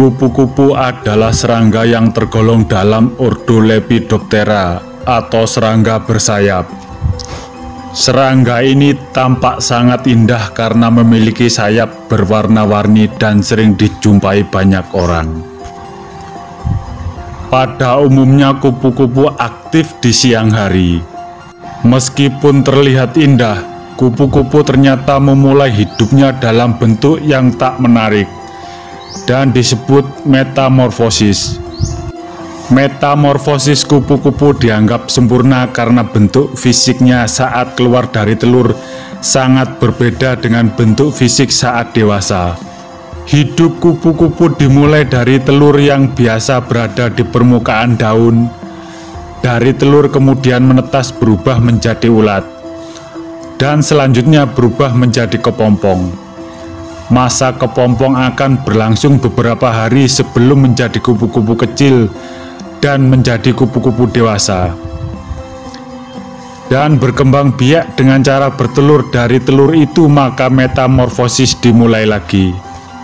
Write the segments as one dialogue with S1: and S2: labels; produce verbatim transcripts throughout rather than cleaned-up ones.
S1: Kupu-kupu adalah serangga yang tergolong dalam ordo Lepidoptera atau serangga bersayap. Serangga ini tampak sangat indah karena memiliki sayap berwarna-warni dan sering dijumpai banyak orang. Pada umumnya kupu-kupu aktif di siang hari. Meskipun terlihat indah, kupu-kupu ternyata memulai hidupnya dalam bentuk yang tak menarik dan disebut metamorfosis. Metamorfosis kupu-kupu dianggap sempurna karena bentuk fisiknya saat keluar dari telur sangat berbeda dengan bentuk fisik saat dewasa. Hidup kupu-kupu dimulai dari telur yang biasa berada di permukaan daun. Dari telur kemudian menetas berubah menjadi ulat, dan selanjutnya berubah menjadi kepompong. Masa kepompong akan berlangsung beberapa hari sebelum menjadi kupu-kupu kecil dan menjadi kupu-kupu dewasa, dan berkembang biak dengan cara bertelur. Dari telur itu maka metamorfosis dimulai lagi.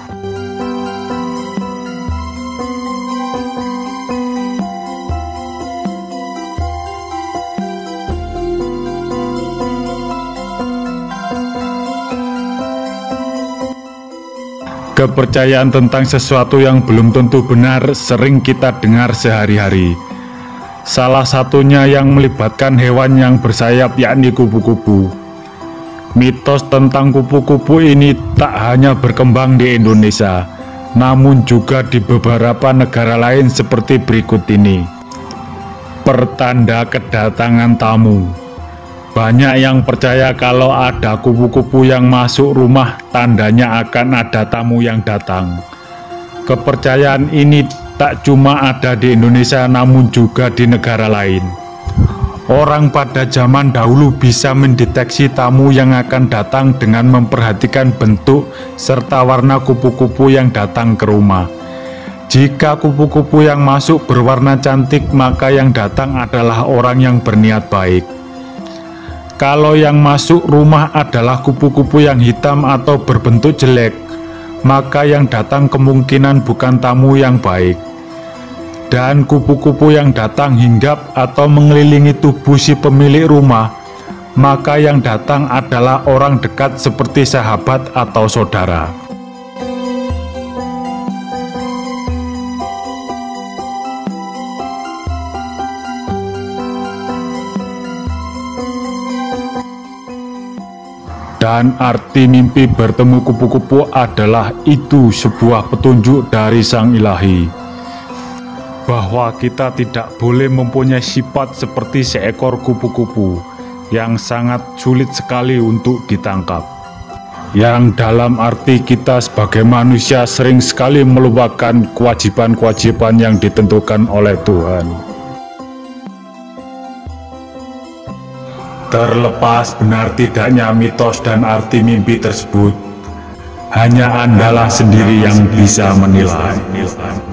S1: Kepercayaan tentang sesuatu yang belum tentu benar sering kita dengar sehari-hari. Salah satunya yang melibatkan hewan yang bersayap, yakni kupu-kupu. Mitos tentang kupu-kupu ini tak hanya berkembang di Indonesia, namun juga di beberapa negara lain seperti berikut ini. Pertanda kedatangan tamu. Banyak yang percaya kalau ada kupu-kupu yang masuk rumah, tandanya akan ada tamu yang datang. Kepercayaan ini tak cuma ada di Indonesia, namun juga di negara lain. Orang pada zaman dahulu bisa mendeteksi tamu yang akan datang dengan memperhatikan bentuk serta warna kupu-kupu yang datang ke rumah. Jika kupu-kupu yang masuk berwarna cantik, maka yang datang adalah orang yang berniat baik. Kalau yang masuk rumah adalah kupu-kupu yang hitam atau berbentuk jelek, maka yang datang kemungkinan bukan tamu yang baik. Dan kupu-kupu yang datang hinggap atau mengelilingi tubuh si pemilik rumah, maka yang datang adalah orang dekat seperti sahabat atau saudara. Dan arti mimpi bertemu kupu-kupu adalah itu sebuah petunjuk dari Sang Ilahi, bahwa kita tidak boleh mempunyai sifat seperti seekor kupu-kupu yang sangat sulit sekali untuk ditangkap, yang dalam arti kita sebagai manusia sering sekali melupakan kewajiban-kewajiban yang ditentukan oleh Tuhan. Terlepas benar tidaknya mitos dan arti mimpi tersebut, hanya Andalah sendiri yang bisa menilai.